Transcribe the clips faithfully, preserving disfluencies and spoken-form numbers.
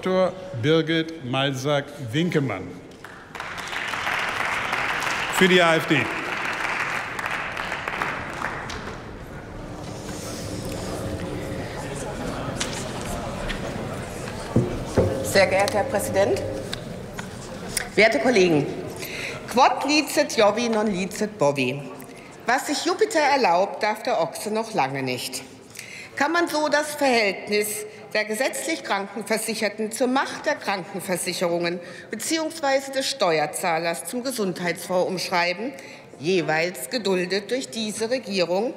Doktor Birgit Malsack-Winkemann. Für die AfD. Sehr geehrter Herr Präsident, werte Kollegen, quod licet Jovi non licet bovi. Was sich Jupiter erlaubt, darf der Ochse noch lange nicht. Kann man so das Verhältnis der gesetzlich Krankenversicherten zur Macht der Krankenversicherungen bzw. des Steuerzahlers zum Gesundheitsfonds umschreiben, jeweils geduldet durch diese Regierung?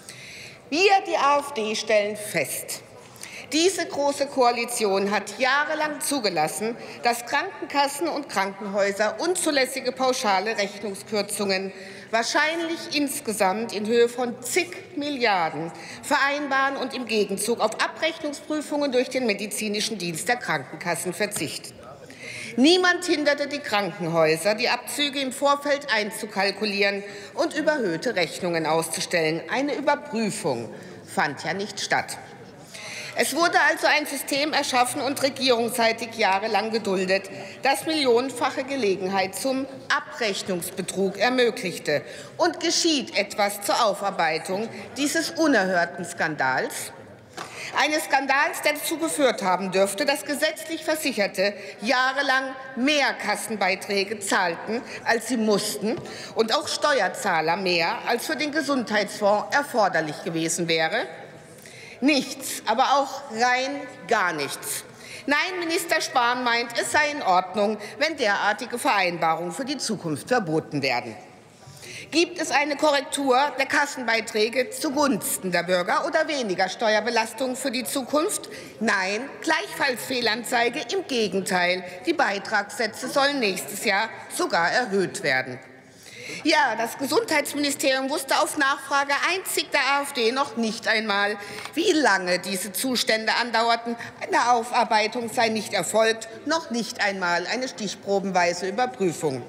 Wir, die AfD, stellen fest: Diese Große Koalition hat jahrelang zugelassen, dass Krankenkassen und Krankenhäuser unzulässige pauschale Rechnungskürzungen, wahrscheinlich insgesamt in Höhe von zig Milliarden, vereinbaren und im Gegenzug auf Abrechnungsprüfungen durch den medizinischen Dienst der Krankenkassen verzichten. Niemand hinderte die Krankenhäuser, die Abzüge im Vorfeld einzukalkulieren und überhöhte Rechnungen auszustellen. Eine Überprüfung fand ja nicht statt. Es wurde also ein System erschaffen und regierungsseitig jahrelang geduldet, das millionenfache Gelegenheit zum Abrechnungsbetrug ermöglichte. Und geschieht etwas zur Aufarbeitung dieses unerhörten Skandals? Eines Skandals, der dazu geführt haben dürfte, dass gesetzlich Versicherte jahrelang mehr Kassenbeiträge zahlten, als sie mussten, und auch Steuerzahler mehr, als für den Gesundheitsfonds erforderlich gewesen wäre? Nichts, aber auch rein gar nichts. Nein, Minister Spahn meint, es sei in Ordnung, wenn derartige Vereinbarungen für die Zukunft verboten werden. Gibt es eine Korrektur der Kassenbeiträge zugunsten der Bürger oder weniger Steuerbelastung für die Zukunft? Nein, gleichfalls Fehlanzeige. Im Gegenteil, die Beitragssätze sollen nächstes Jahr sogar erhöht werden. Ja, das Gesundheitsministerium wusste auf Nachfrage einzig der AfD noch nicht einmal, wie lange diese Zustände andauerten. Eine Aufarbeitung sei nicht erfolgt, noch nicht einmal eine stichprobenweise Überprüfung.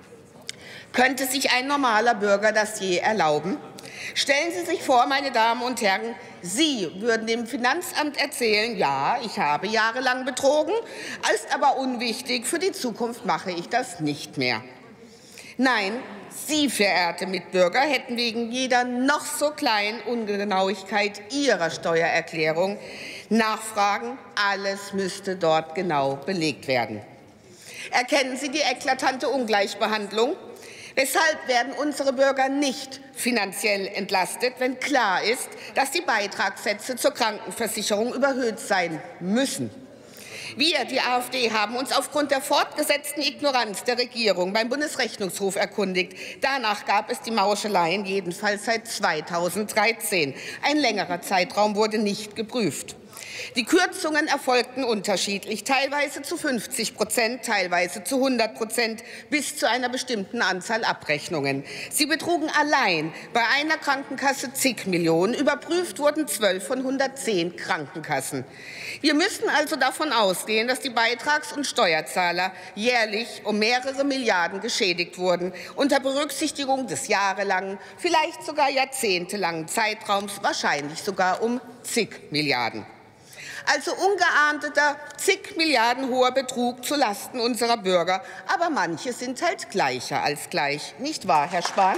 Könnte sich ein normaler Bürger das je erlauben? Stellen Sie sich vor, meine Damen und Herren, Sie würden dem Finanzamt erzählen, ja, ich habe jahrelang betrogen, ist aber unwichtig, für die Zukunft mache ich das nicht mehr. Nein, Sie, verehrte Mitbürger, hätten wegen jeder noch so kleinen Ungenauigkeit Ihrer Steuererklärung nachfragen. Alles müsste dort genau belegt werden. Erkennen Sie die eklatante Ungleichbehandlung? Weshalb werden unsere Bürger nicht finanziell entlastet, wenn klar ist, dass die Beitragssätze zur Krankenversicherung überhöht sein müssen? Wir, die AfD, haben uns aufgrund der fortgesetzten Ignoranz der Regierung beim Bundesrechnungshof erkundigt. Danach gab es die Mauscheleien jedenfalls seit zweitausenddreizehn. Ein längerer Zeitraum wurde nicht geprüft. Die Kürzungen erfolgten unterschiedlich, teilweise zu fünfzig Prozent, teilweise zu hundert Prozent, bis zu einer bestimmten Anzahl Abrechnungen. Sie betrugen allein bei einer Krankenkasse zig Millionen, überprüft wurden zwölf von hundertzehn Krankenkassen. Wir müssen also davon ausgehen, dass die Beitrags- und Steuerzahler jährlich um mehrere Milliarden geschädigt wurden, unter Berücksichtigung des jahrelangen, vielleicht sogar jahrzehntelangen Zeitraums, wahrscheinlich sogar um zig Milliarden. Also ungeahndeter, zig Milliarden hoher Betrug zulasten unserer Bürger. Aber manche sind halt gleicher als gleich. Nicht wahr, Herr Spahn?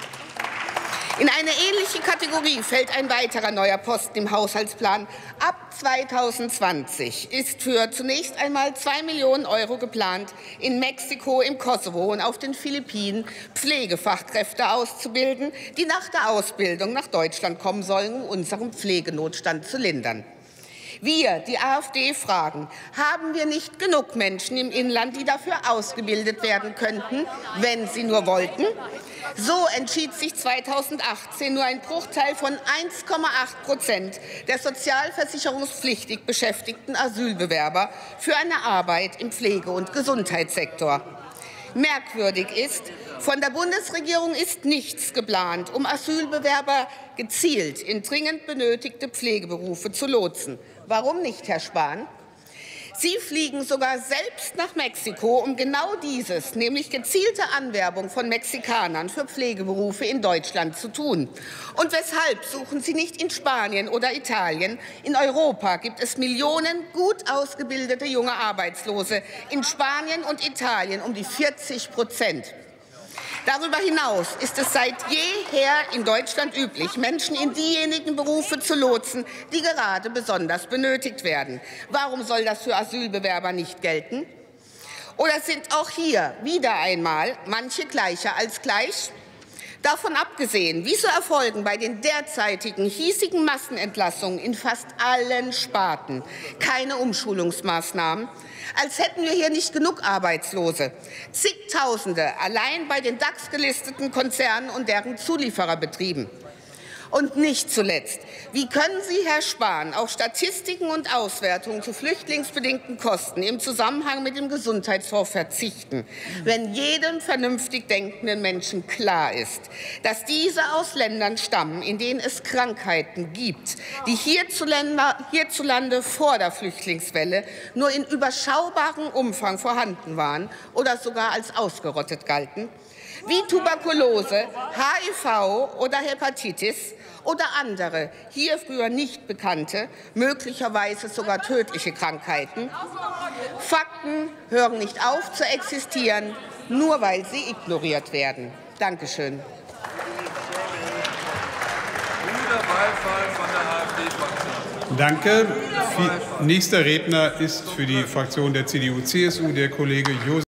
In eine ähnliche Kategorie fällt ein weiterer neuer Posten im Haushaltsplan. Ab zweitausendzwanzig ist für zunächst einmal zwei Millionen Euro geplant, in Mexiko, im Kosovo und auf den Philippinen Pflegefachkräfte auszubilden, die nach der Ausbildung nach Deutschland kommen sollen, um unseren Pflegenotstand zu lindern. Wir, die AfD, fragen, haben wir nicht genug Menschen im Inland, die dafür ausgebildet werden könnten, wenn sie nur wollten? So entschied sich zweitausendachtzehn nur ein Bruchteil von eins Komma acht Prozent der sozialversicherungspflichtig beschäftigten Asylbewerber für eine Arbeit im Pflege- und Gesundheitssektor. Merkwürdig ist, von der Bundesregierung ist nichts geplant, um Asylbewerber gezielt in dringend benötigte Pflegeberufe zu lotsen. Warum nicht, Herr Spahn? Sie fliegen sogar selbst nach Mexiko, um genau dieses, nämlich gezielte Anwerbung von Mexikanern für Pflegeberufe in Deutschland zu tun. Und weshalb suchen Sie nicht in Spanien oder Italien? In Europa gibt es Millionen gut ausgebildete junge Arbeitslose, in Spanien und Italien um die vierzig Prozent. Darüber hinaus ist es seit jeher in Deutschland üblich, Menschen in diejenigen Berufe zu lotsen, die gerade besonders benötigt werden. Warum soll das für Asylbewerber nicht gelten? Oder sind auch hier wieder einmal manche gleicher als gleich? Davon abgesehen, wie zu erfolgen bei den derzeitigen hiesigen Massenentlassungen in fast allen Sparten keine Umschulungsmaßnahmen, als hätten wir hier nicht genug Arbeitslose. Zigtausende allein bei den DAX-gelisteten Konzernen und deren Zuliefererbetrieben. Und nicht zuletzt, wie können Sie, Herr Spahn, auf Statistiken und Auswertungen zu flüchtlingsbedingten Kosten im Zusammenhang mit dem Gesundheitsfonds verzichten, wenn jedem vernünftig denkenden Menschen klar ist, dass diese aus Ländern stammen, in denen es Krankheiten gibt, die hierzulande, hierzulande vor der Flüchtlingswelle nur in überschaubarem Umfang vorhanden waren oder sogar als ausgerottet galten? Wie Tuberkulose, H I V oder Hepatitis oder andere, hier früher nicht bekannte, möglicherweise sogar tödliche Krankheiten. Fakten hören nicht auf zu existieren, nur weil sie ignoriert werden. Dankeschön. Danke. Nächster Redner ist für die Fraktion der C D U C S U der Kollege Josef